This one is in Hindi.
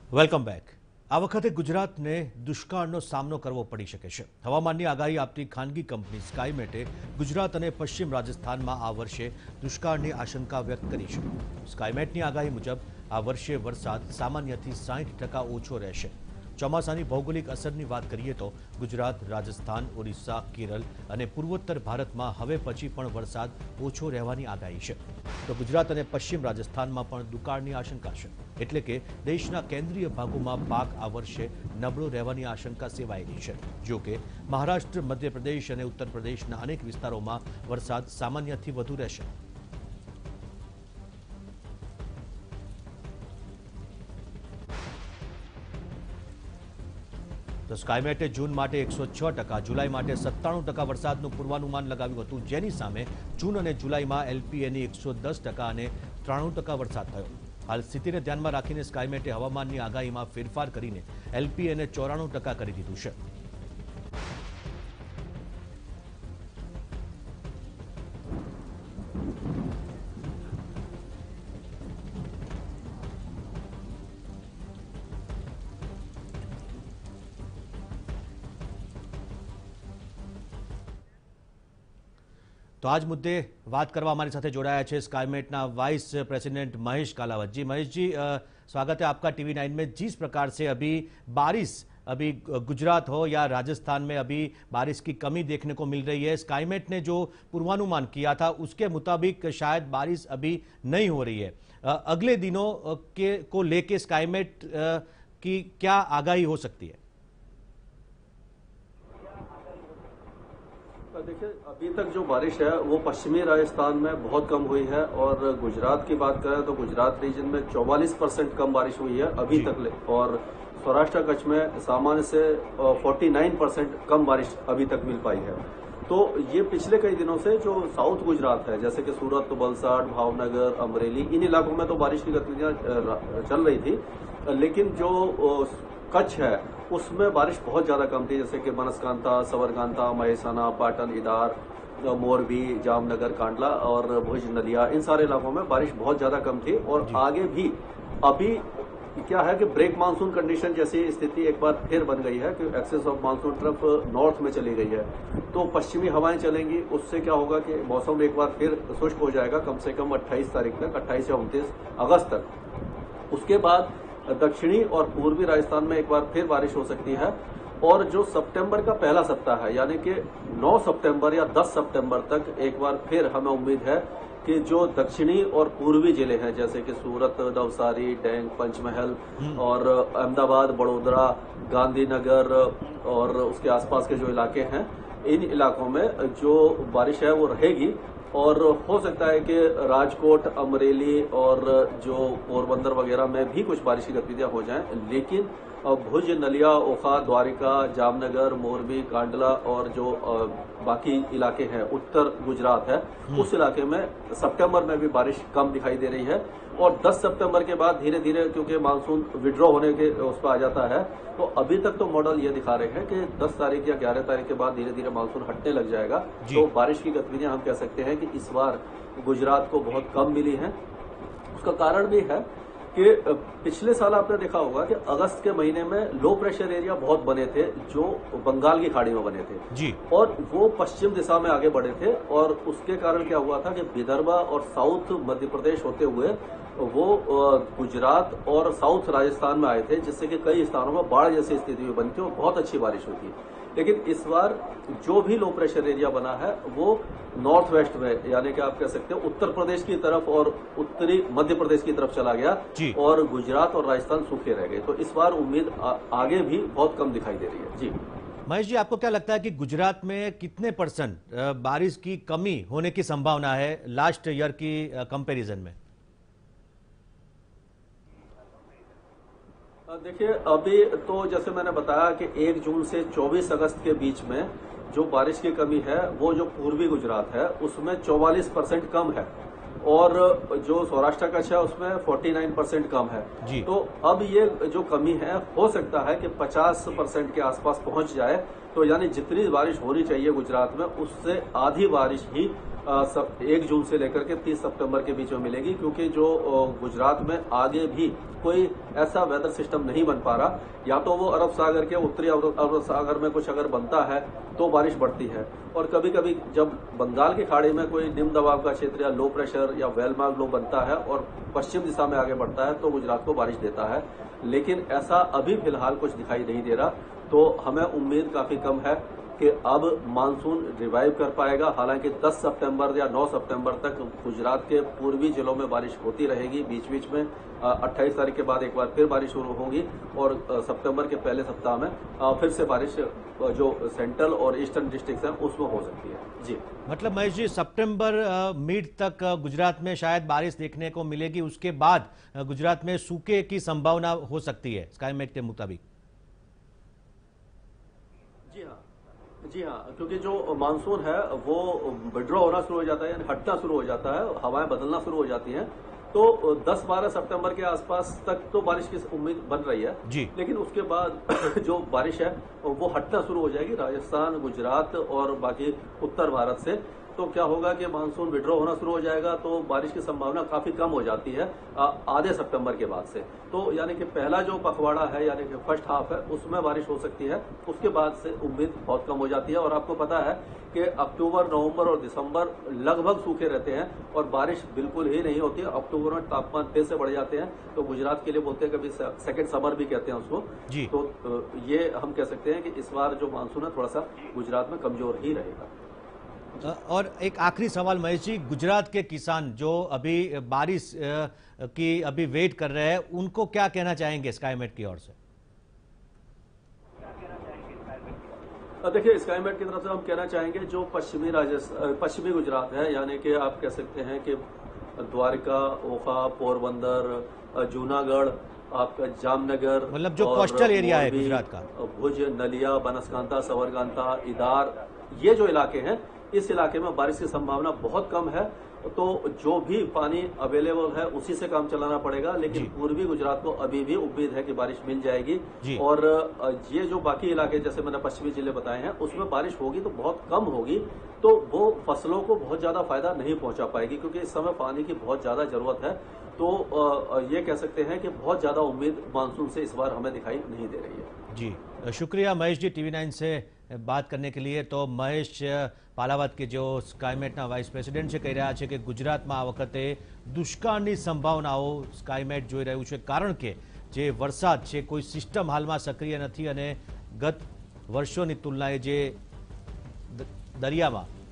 Welcome back. આ વખતે ગુજરાતને દુષ્કાળનો સામનો કરવો પડી શકે છે। હવામાનની આગાહી આપતી ખાનગી કંપની સ્કાયમેટે ગુજરાત અને પશ્ચિમ રાજસ્થાનમાં આ વર્ષે દુષ્કાળની આશંકા વ્યક્ત કરી છે। સ્કાયમેટની આગાહી મુજબ આ વર્ષે વરસાદ સામાન્યથી 60% ઓછો રહેશે। ચોમાસાની ભૌગોલિક અસરની વાત કરીએ તો ગુજરાત, રાજસ્થાન, ઓરિસ્સા, કેરળ અને પૂર્વોત્તર ભારતમાં હવે પછી પણ વરસાદ ઓછો રહેવાની આગાહી છે। તો ગુજરાત અને પશ્ચિમ રાજસ્થાનમાં પણ દુકાળની આશંકા છે, એટલે કે દેશના કેન્દ્રીય ભાગોમાં પાક આ વર્ષે નબળો રહેવાની આશંકા સેવાયેલી છે। જો કે મહારાષ્ટ્ર, મધ્યપ્રદેશ અને ઉત્તર પ્રદેશના અનેક વિસ્તારોમાં વરસાદ સામાન્યથી વધુ રહેશે। તો સ્કાયમેટે જૂન માટે 106%, જુલાઈ માટે 97% વરસાદનું પૂર્વાનુમાન લગાવ્યું હતું, જેની સામે જૂન અને જુલાઈમાં એલપીએની 110% અને 93% વરસાદ થયો। હાલ સ્થિતિને ધ્યાનમાં રાખીને સ્કાયમેટે હવામાનની આગાહીમાં ફેરફાર કરીને એલપીએને 94% કરી દીધું છે। तो आज मुद्दे बात करवा हमारे साथ जोड़ाया है स्कायमेटना वाइस प्रेसिडेंट महेश कालावत जी। महेश जी, स्वागत है आपका TV9 में। जिस प्रकार से अभी बारिश गुजरात हो या राजस्थान में अभी बारिश की कमी देखने को मिल रही है, स्कायमेट ने जो पूर्वानुमान किया था उसके मुताबिक शायद बारिश अभी नहीं हो रही है। अगले दिनों को लेके स्कायमेट की क्या आगाही हो सकती है? देखिए, अभी तक जो बारिश है वो पश्चिमी राजस्थान में बहुत कम हुई है और गुजरात की बात करें तो गुजरात रीजन में 44% कम बारिश हुई है अभी तक और सौराष्ट्र कच्छ में सामान्य से 49% कम बारिश अभी तक मिल पाई है। तो ये पिछले कई दिनों से जो साउथ गुजरात है, जैसे कि सूरत, वलसाड, भावनगर, अमरेली, इन इलाकों में तो बारिश की गतिविधियां चल रही थी, लेकिन जो कच्छ है उसमें बारिश बहुत ज्यादा कम थी, जैसे कि बनसकांता, सवरकांता, महेसाना, पाटन, इदार, मोरबी, जामनगर, कांडला और भुज, नलिया, इन सारे इलाकों में बारिश बहुत ज्यादा कम थी। और आगे भी अभी क्या है कि ब्रेक मानसून कंडीशन जैसी स्थिति एक बार फिर बन गई है कि एक्सेस ऑफ मानसून तरफ नॉर्थ में चली गई है, तो पश्चिमी हवाएं चलेंगी। उससे क्या होगा कि मौसम एक बार फिर शुष्क हो जाएगा, कम से कम 28 तारीख तक, 28 या 29 अगस्त तक। उसके बाद दक्षिणी और पूर्वी राजस्थान में एक बार फिर बारिश हो सकती है। और जो सितंबर का पहला सप्ताह है, यानी कि 9 सितंबर या 10 सितंबर तक एक बार फिर हमें उम्मीद है कि जो दक्षिणी और पूर्वी जिले हैं, जैसे कि सूरत, नवसारी, डैंग, पंचमहल और अहमदाबाद, बड़ोदरा, गांधीनगर और उसके आसपास के जो इलाके हैं, इन इलाकों में जो बारिश है वो रहेगी। और हो सकता है कि राजकोट, अमरेली और जो पोरबंदर वगैरह में भी कुछ बारिश की गतिविधियां हो जाएं, लेकिन भुज, नलिया, ओखा, द्वारिका, जामनगर, मोरबी, कांडला और जो बाकी इलाके हैं, उत्तर गुजरात है, उस इलाके में सितंबर में भी बारिश कम दिखाई दे रही है। और 10 सितंबर के बाद धीरे धीरे, क्योंकि मानसून विड्रॉ होने के उस पर आ जाता है, तो अभी तक तो मॉडल ये दिखा रहे हैं कि 10 तारीख या 11 तारीख के बाद धीरे धीरे मानसून हटने लग जाएगा। तो बारिश की गतिविधियां हम कह सकते हैं कि इस बार गुजरात को बहुत कम मिली है। उसका कारण भी है कि पिछले साल आपने देखा होगा कि अगस्त के महीने में लो प्रेशर एरिया बहुत बने थे, जो बंगाल की खाड़ी में बने थे जी, और वो पश्चिम दिशा में आगे बढ़े थे। और उसके कारण क्या हुआ था कि विदर्भा और साउथ मध्य प्रदेश होते हुए वो गुजरात और साउथ राजस्थान में आए थे, जिससे कि कई स्थानों में बाढ़ जैसी स्थिति भी बनी थी और बहुत अच्छी बारिश हुई थी। लेकिन इस बार जो भी लो प्रेशर एरिया बना है वो नॉर्थ वेस्ट में, यानी कि आप कह सकते हैं उत्तर प्रदेश की तरफ और उत्तरी मध्य प्रदेश की तरफ चला गया और गुजरात और राजस्थान सूखे रह गए। तो इस बार उम्मीद आगे भी बहुत कम दिखाई दे रही है। जी महेश जी, आपको क्या लगता है कि गुजरात में कितने % बारिश की कमी होने की संभावना है लास्ट ईयर की कंपैरिजन में? देखिए, अभी तो जैसे मैंने बताया कि 1 जून से 24 अगस्त के बीच में जो बारिश की कमी है वो जो पूर्वी गुजरात है उसमें 44% कम है और जो सौराष्ट्र कच्छ है उसमें 49% कम है जी। तो अब ये जो कमी है हो सकता है कि 50% के आसपास पहुंच जाए, तो यानी जितनी बारिश होनी चाहिए गुजरात में उससे आधी बारिश ही 1 जून से लेकर के 30 सितंबर के बीच में मिलेगी, क्योंकि जो गुजरात में आगे भी कोई ऐसा वेदर सिस्टम नहीं बन पा रहा। या तो वो अरब सागर के उत्तरी अरब सागर में कुछ अगर बनता है तो बारिश बढ़ती है, और कभी कभी जब बंगाल की खाड़ी में कोई निम्न दबाव का क्षेत्र या लो प्रेशर या वेलमार्क लो बनता है और पश्चिम दिशा में आगे बढ़ता है तो गुजरात को बारिश देता है। लेकिन ऐसा अभी फिलहाल कुछ दिखाई नहीं दे रहा, तो हमें उम्मीद काफी कम है कि अब मानसून रिवाइव कर पाएगा। हालांकि 10 सितंबर या 9 सितंबर तक गुजरात के पूर्वी जिलों में बारिश होती रहेगी, बीच बीच में 28 तारीख के बाद एक बार फिर बारिश शुरू होगी, और सितंबर के पहले सप्ताह में फिर से बारिश जो सेंट्रल और ईस्टर्न डिस्ट्रिक्ट हैं उसमें हो सकती है। जी, मतलब महेश जी, सितंबर मिड तक गुजरात में शायद बारिश देखने को मिलेगी, उसके बाद गुजरात में सूखे की संभावना हो सकती है स्काईमेट के मुताबिक। जी हाँ, क्योंकि जो मानसून है वो विड्रॉ होना शुरू हो जाता है, यानी हटना शुरू हो जाता है, हवाएं बदलना शुरू हो जाती हैं। तो 10-12 सितंबर के आसपास तक तो बारिश की उम्मीद बन रही है जी। लेकिन उसके बाद जो बारिश है वो हटना शुरू हो जाएगी राजस्थान, गुजरात और बाकी उत्तर भारत से। तो क्या होगा कि मानसून विड्रॉ होना शुरू हो जाएगा, तो बारिश की संभावना काफी कम हो जाती है आधे सितंबर के बाद से। तो यानी कि पहला जो पखवाड़ा है, यानी कि फर्स्ट हाफ है, उसमें बारिश हो सकती है, उसके बाद से उम्मीद बहुत कम हो जाती है। और आपको पता है कि अक्टूबर, नवंबर और दिसंबर लगभग सूखे रहते हैं और बारिश बिल्कुल ही नहीं होती है। अक्टूबर में तापमान फिर से बढ़ जाते हैं, तो गुजरात के लिए बोलते हैं कभी सेकंड समर भी कहते हैं उसको जी। तो ये हम कह सकते हैं कि इस बार जो मानसून है थोड़ा सा गुजरात में कमजोर ही रहेगा। और एक आखिरी सवाल महेश जी, गुजरात के किसान जो अभी बारिश की अभी वेट कर रहे हैं, उनको क्या कहना चाहेंगे स्काईमेट की ओर से? देखिए, स्काईमेट की तरफ से हम कहना चाहेंगे जो पश्चिमी गुजरात है, यानी कि आप कह सकते हैं कि द्वारका, ओखा, पोरबंदर, जूनागढ़, आपका जामनगर, मतलब जो कोस्टल एरिया है गुजरात का, भुज, नलिया, बनासकांठा, साबरकांठा, इदार, ये जो इलाके हैं, इस इलाके में बारिश की संभावना बहुत कम है। तो जो भी पानी अवेलेबल है उसी से काम चलाना पड़ेगा, लेकिन पूर्वी गुजरात को अभी भी उम्मीद है कि बारिश मिल जाएगी। और ये जो बाकी इलाके जैसे मैंने पश्चिमी जिले बताए हैं उसमें बारिश होगी तो बहुत कम होगी, तो वो फसलों को बहुत ज्यादा फायदा नहीं पहुंचा पाएगी, क्योंकि इस समय पानी की बहुत ज्यादा जरूरत है। तो ये कह सकते हैं कि बहुत ज्यादा उम्मीद मानसून से इस बार हमें दिखाई नहीं दे रही है। जी, शुक्रिया महेश जी TV9 से बात करने के लिए। तो महेश પાલાવત કે જેઓ સ્કાયમેટના વાઇસ પ્રેસિડેન્ટ છે કહી રહ્યા છે કે ગુજરાતમાં આ વખતે દુષ્કાળની સંભાવનાઓ સ્કાયમેટ જોઈ રહ્યું છે, કારણ કે જે વરસાદ છે કોઈ સિસ્ટમ હાલમાં સક્રિય નથી અને ગત વર્ષોની તુલનાએ જે દરિયામાં